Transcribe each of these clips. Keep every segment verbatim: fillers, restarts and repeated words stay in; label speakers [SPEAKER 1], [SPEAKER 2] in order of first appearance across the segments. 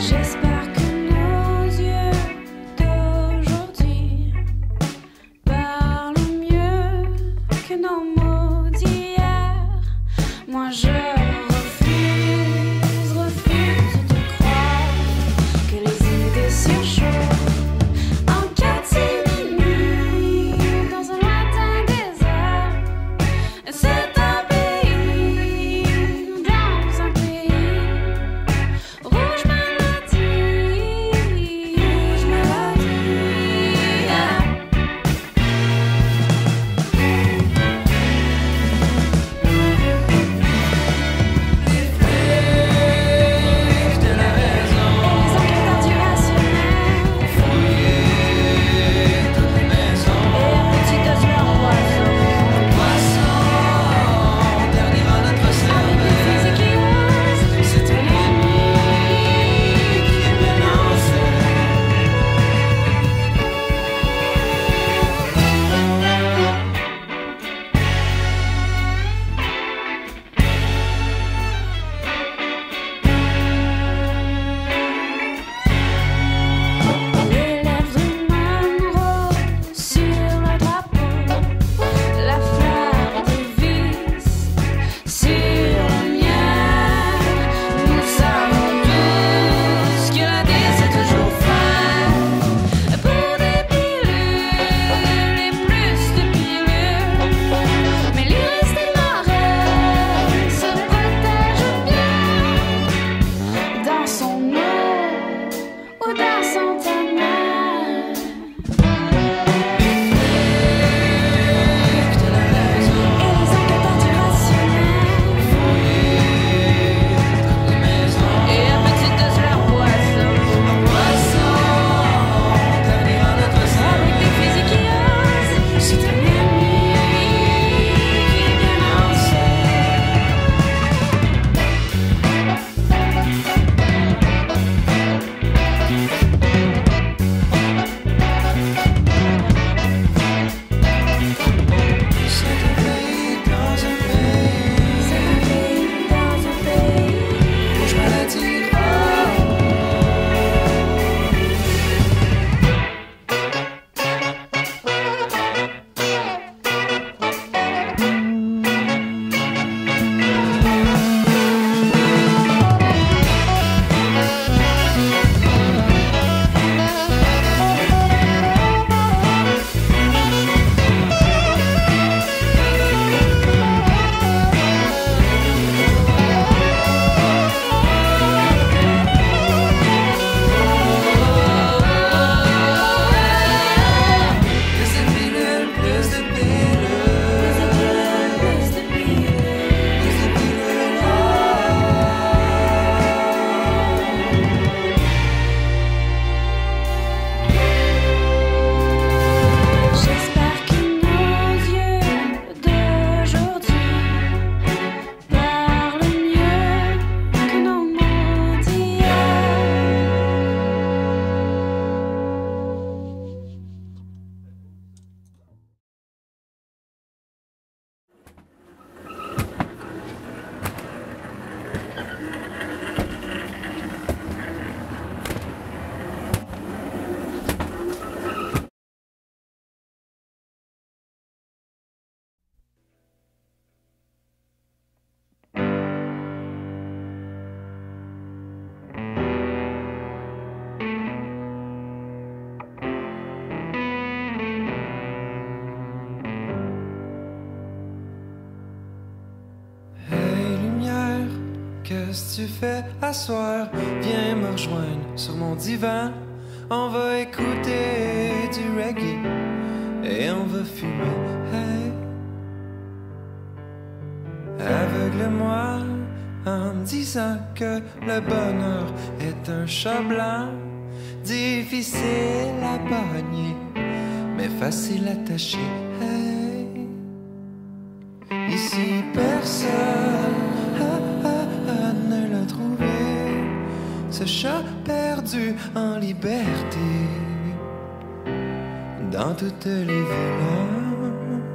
[SPEAKER 1] J'espère que nos yeux d'aujourd'hui parlent mieux que nos mots d'hier. Moi je refuse, refuse de croire que les idées surchauffent en catimini dans un lointain désert. C'est un pays, dans un pays, rouge maladie, rouge maladie.
[SPEAKER 2] Les flics de la raison,
[SPEAKER 1] Les enquêteurs du rationnel
[SPEAKER 2] fouiller toutes les maisons.
[SPEAKER 1] et à petite dose leur poison.
[SPEAKER 2] Poisson, dernier à notre
[SPEAKER 1] Avec des
[SPEAKER 2] cervelle.
[SPEAKER 1] physiques qui osent,
[SPEAKER 2] C'est un ennemi qui est menacé.
[SPEAKER 1] les lèvres humaines rôdent sur le drapeau, la fleur de vice sur le mien. Nous savons tous que la vie c'est toujours faire pour des pilules et plus de pilules. Mais l'iris des marais se protège bien dans son eau ou dans son tonnerre.
[SPEAKER 2] Flics de la raison,
[SPEAKER 1] Et les enquêteurs du rationnel
[SPEAKER 2] fouiller toutes les maisons.
[SPEAKER 1] et à petite dose leur poison.
[SPEAKER 2] Poisson, dernier à notre
[SPEAKER 1] Avec
[SPEAKER 2] cervelle.
[SPEAKER 1] des physiques qui osent, c'est un ennemi qui est bien lancé.
[SPEAKER 2] C'est un pays dans un pays,
[SPEAKER 1] C'est un pays dans un pays.
[SPEAKER 2] rouge maladie. Plus de pilules, plus de pilules,
[SPEAKER 1] Plus de pilules.
[SPEAKER 2] plus de pilules.
[SPEAKER 1] J'espère que nos yeux d'aujourd'hui parlent mieux que nos mots d'hier.
[SPEAKER 2] Hey lumière, qu'est-ce que tu fais à soir? Viens me rejoindre sur mon divan. On va écouter du reggae et on va fumer. Hey, aveugle-moi en me disant que le bonheur est un chat blanc, difficile à pogner, mais facile à tâcher. Hey, ici personne ah, ah, ah, ne l'a trouvé, ce chat perdu en liberté dans toutes les villas.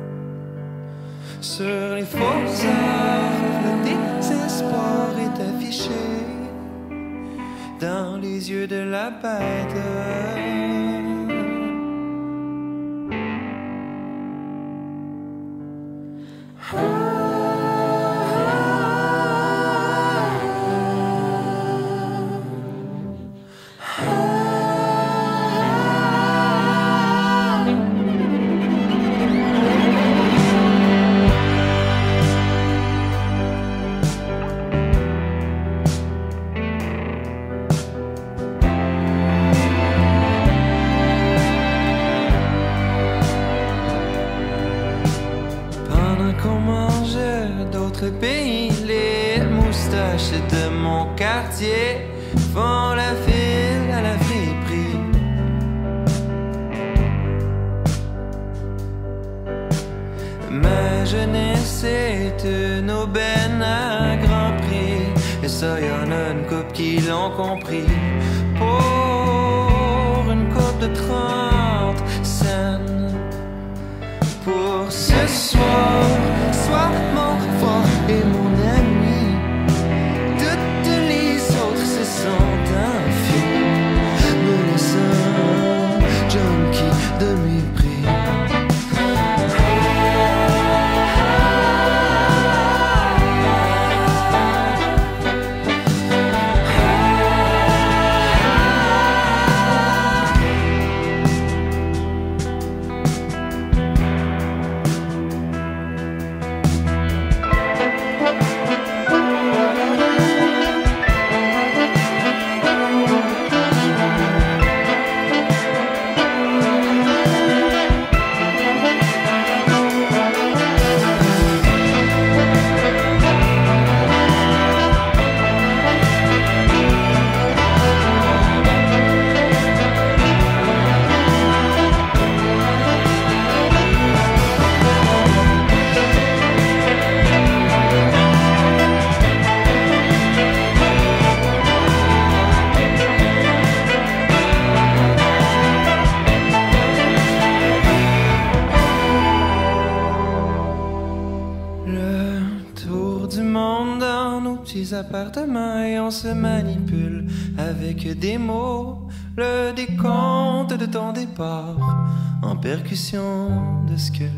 [SPEAKER 2] Sur les faux arts, le désespoir est affiché. dans les yeux de la bête. Pays, les moustaches de mon quartier font la file à la friperie. Ma jeunesse est une aubaine à grand prix, et ça y'en a une couple qui l'ont compris. Pour une coupe de trente cents pour ce soir, soir mon fort et mon ami. Toutes les autres se sont enfuis, me laissant junkie de mépris. Appartements et on se manipule avec des mots, le décompte de ton départ en percussion de squelette.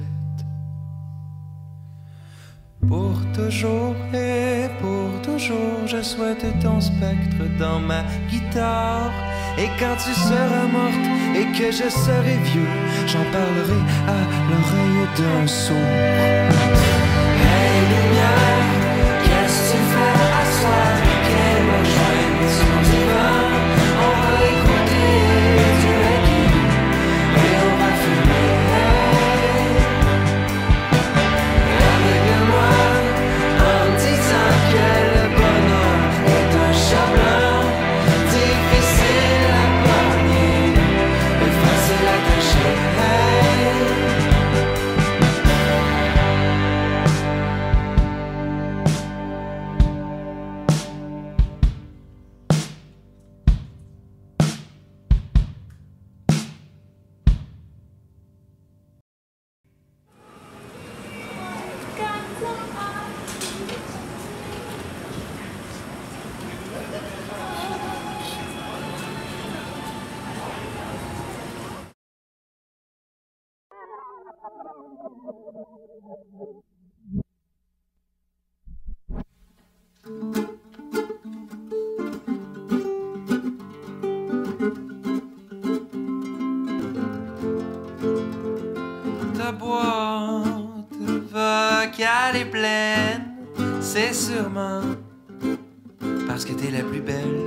[SPEAKER 2] Pour toujours et pour toujours, je souhaite ton spectre dans ma guitare. Et quand tu seras morte et que je serai vieux, j'en parlerai à l'oreille d'un sourd. Hey lumière, qu'est-ce que tu fais à soir? Viens me joindre sur mon divan. On va écouter du reggae et on va fumer. Avec-moi en me disant que le bonheur est un chat blanc, difficile à pogner et facile à cacher. Ta boîte vocale est pleine, c'est sûrement parce que t'es la plus belle.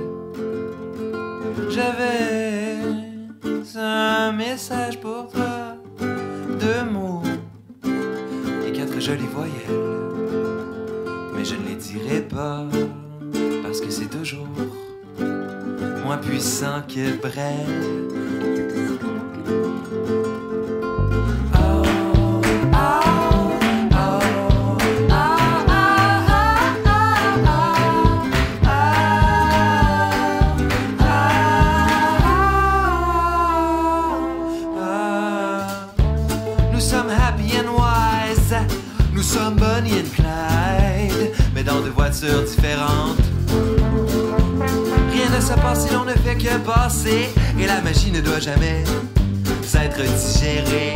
[SPEAKER 2] J'avais un message pour toi, deux mots et quatre jolies voyelles, mais je ne les dirai pas parce que c'est toujours moins puissant que Brel. Nous sommes Bonnie and Clyde, mais dans deux voitures différentes. Rien ne se ça passe si l'on ne fait que passer. Et la magie ne doit jamais être digérée.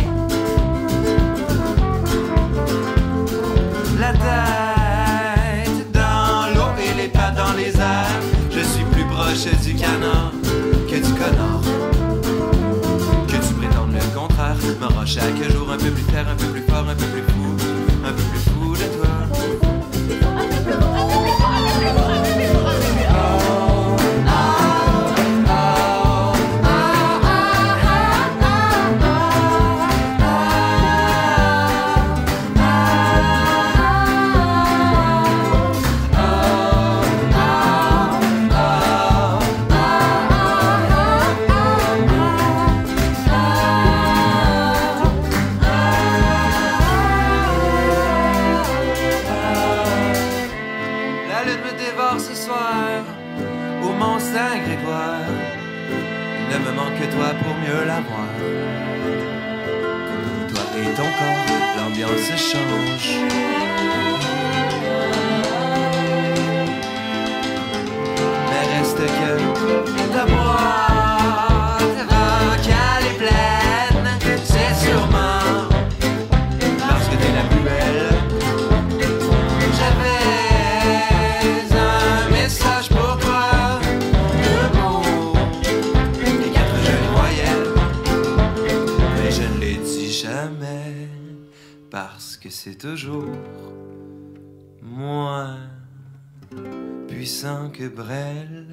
[SPEAKER 2] La tête dans l'eau et les pattes dans les airs. Je suis plus proche du canard que du connard. Que tu prétendes le contraire, me rends chaque jour un peu plus fier, un peu plus fort, un peu plus fou, un peu plus fou de toi. Ce soir, au Mont Saint-Grégoire, il ne me manque que toi pour mieux l'avoir. Toi et ton corps, l'ambiance change. Mais reste que ta boîte vocale est pleine. C'est sûrement parce que t'es la plus belle. J'avais parce que c'est toujours moins puissant que Brel.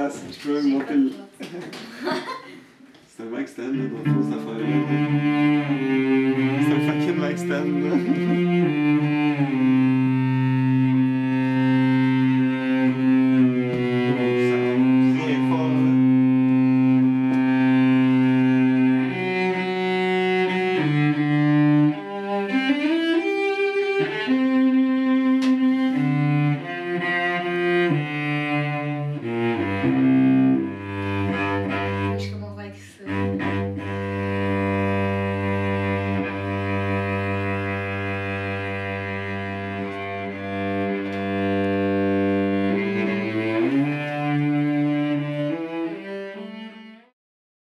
[SPEAKER 3] place. Je peux même monter le. C'est un mic stand, là, dans le fond, cette affaire-là. C'est un fucking mic stand, là.